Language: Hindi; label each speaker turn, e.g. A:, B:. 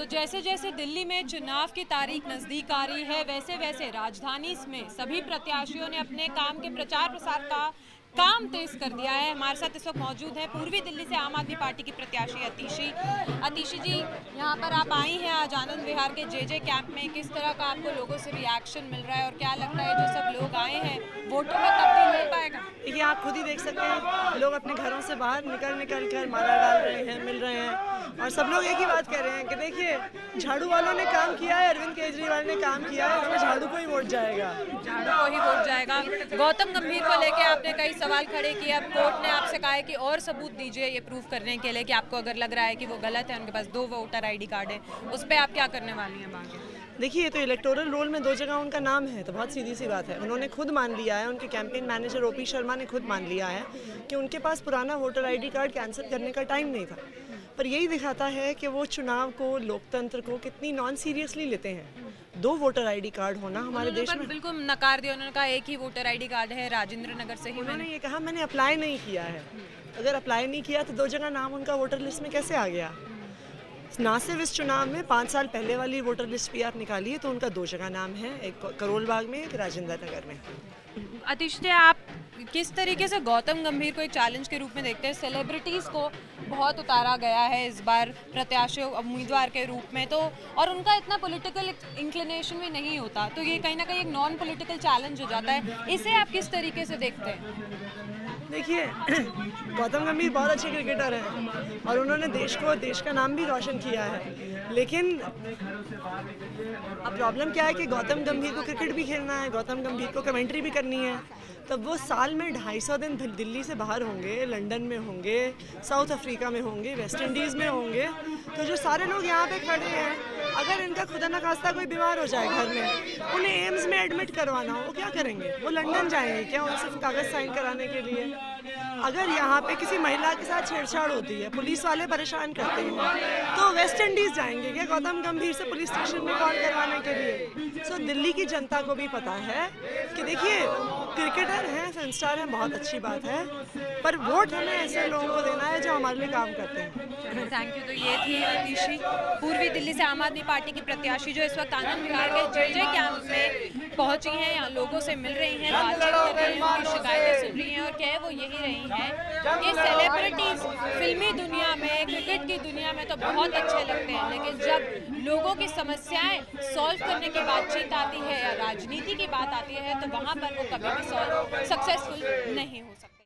A: तो जैसे जैसे दिल्ली में चुनाव की तारीख नज़दीक आ रही है, वैसे वैसे राजधानी में सभी प्रत्याशियों ने अपने काम के प्रचार प्रसार का काम तेज कर दिया है। हमारे साथ इस वक्त मौजूद है पूर्वी दिल्ली से आम आदमी पार्टी की प्रत्याशी अतिशी जी, यहाँ पर आप आई हैं आज आनंद विहार के जे कैंप में। किस तरह का आपको लोगों से रिएक्शन मिल रहा है और क्या लगता है जो सब लोग आए हैं वोटों में तब्दील हो पाएगा?
B: देखिए, आप खुद ही देख सकते हैं, लोग अपने घरों से बाहर निकल कर माला डाल रहे हैं, मिल रहे हैं और सब लोग एक ही बात कह रहे हैं कि देखिए, झाड़ू वालों ने काम किया है, अरविंद केजरीवाल ने काम किया है, इसमें झाड़ू को ही वोट जाएगा।
A: झाड़ू को ही वोट जाएगा। गौतम गंभीर को लेके आपने कई सवाल खड़े किए। अब कोर्ट ने आपसे कहा है कि और सबूत दीजिए ये प्रूव करने के लिए कि आपको अगर लग रहा है कि वो गलत है, उनके पास 2 वोटर ID कार्ड है, उस पर आप क्या करने वाली हैं बात?
B: देखिए, तो इलेक्टोरल रोल में 2 जगह उनका नाम है, तो बहुत सीधी सी बात है। उन्होंने खुद मान लिया है, उनके कैंपेन मैनेजर OP शर्मा ने खुद मान लिया है कि उनके पास पुराना वोटर ID कार्ड कैंसिल करने का टाइम नहीं था। पर यही दिखाता है कि वो चुनाव को, लोकतंत्र को कितनी नॉन सीरियसली लेते हैं। 2 वोटर ID कार्ड होना हमारे देश में
A: बिल्कुल नकार दिया। उन्होंने कहा एक ही वोटर ID कार्ड है, राजेंद्र नगर से ही।
B: उन्होंने ये कहा मैंने अप्लाई नहीं किया है। अगर अप्लाई नहीं किया तो 2 जगह नाम उनका वोटर लिस्ट में कैसे आ गया? ना सिर्फ इस चुनाव में 5 साल पहले वाली वोटर लिस्ट भी आप निकालिए तो उनका 2 जगह नाम है, एक करोल बाग में, एक राजेंद्र नगर में।
A: अतिशी, आप किस तरीके से गौतम गंभीर को एक चैलेंज के रूप में देखते हैं? सेलिब्रिटीज़ को बहुत उतारा गया है इस बार प्रत्याशी उम्मीदवार के रूप में, तो और उनका इतना पॉलिटिकल इंक्लिनेशन भी नहीं होता, तो ये कहीं ना कहीं एक नॉन पॉलिटिकल चैलेंज हो जाता है। इसे आप किस तरीके से देखते हैं?
B: देखिए, गौतम गंभीर बहुत अच्छे क्रिकेटर हैं और उन्होंने देश का नाम भी रोशन किया है, लेकिन अब प्रॉब्लम क्या है कि गौतम गंभीर को क्रिकेट भी खेलना है, गौतम गंभीर को कमेंट्री भी करनी है। तब वो साल में 250 दिन दिल्ली से बाहर होंगे, लंदन में होंगे, साउथ अफ्रीका में होंगे, वेस्ट इंडीज़ में होंगे। तो जो सारे लोग यहाँ पे खड़े हैं, अगर इनका खुदा न खास्ता कोई बीमार हो जाए घर में, उन्हें एम्स में एडमिट करवाना हो, वो क्या करेंगे? वो लंदन जाएंगे क्या उन सिर्फ कागज़ साइन कराने के लिए? अगर यहाँ पे किसी महिला के साथ छेड़छाड़ होती है, पुलिस वाले परेशान करते हैं, तो वेस्ट इंडीज़ जाएंगे क्या गौतम गंभीर से पुलिस स्टेशन में कॉल करवाने के लिए? सो दिल्ली की जनता को भी पता है कि देखिए, क्रिकेटर हैं, फिल्म स्टार हैं, बहुत अच्छी बात है, पर वोट हमें ऐसे लोगों को देना है जो हमारे लिए काम करते हैं।
A: Thank you. तो ये थी अतिशी, पूर्वी दिल्ली से आम आदमी पार्टी की प्रत्याशी, जो इस वक्त आनंद विहार के जे कैंप में पहुंची हैं, यहाँ लोगों से मिल रही हैं, बातचीत कर रही हैं, उनकी शिकायतें सुन रही हैं और कह वो यही रही हैं कि सेलिब्रिटीज़ फिल्मी दुनिया में, क्रिकेट की दुनिया में तो बहुत अच्छे लगते हैं, लेकिन जब लोगों की समस्याएं सॉल्व करने की बातचीत आती है या राजनीति की बात आती है तो वहाँ पर वो कभी भी सक्सेसफुल नहीं हो सकते।